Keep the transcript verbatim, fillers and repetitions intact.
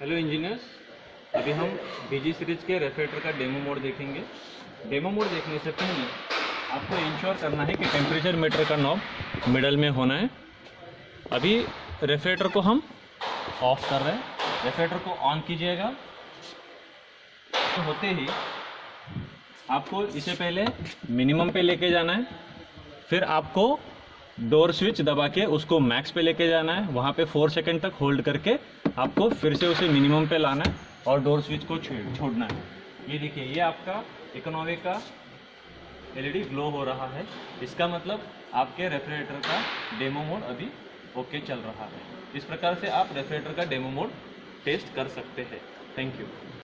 Hello engineers, अभी हम BG series के रेफ्रिजरेटर का डेमो मोड देखेंगे। डेमो मोड देखने से पहले आपको इंश्योर करना है कि टेम्परेचर मीटर का नॉब मिडल में होना है। अभी रेफ्रिजरेटर को हम ऑफ कर रहे हैं। रेफ्रिजरेटर को ऑन कीजिएगा। तो होते ही आपको इसे पहले मिनिमम पे लेके जाना है, फिर आपको डोर स्विच दबा के उसको मैक्स पे लेके जाना है। वहाँ पे फोर सेकंड तक होल्ड करके आपको फिर से उसे मिनिमम पे लाना है और डोर स्विच को छोड़ना है। ये देखिए, ये आपका इकोनॉवी का एलईडी ग्लो हो रहा है। इसका मतलब आपके रेफ्रिजरेटर का डेमो मोड अभी ओके चल रहा है। इस प्रकार से आप रेफ्रिजरेटर का डेमो मोड टेस्ट कर सकते हैं। Thank you.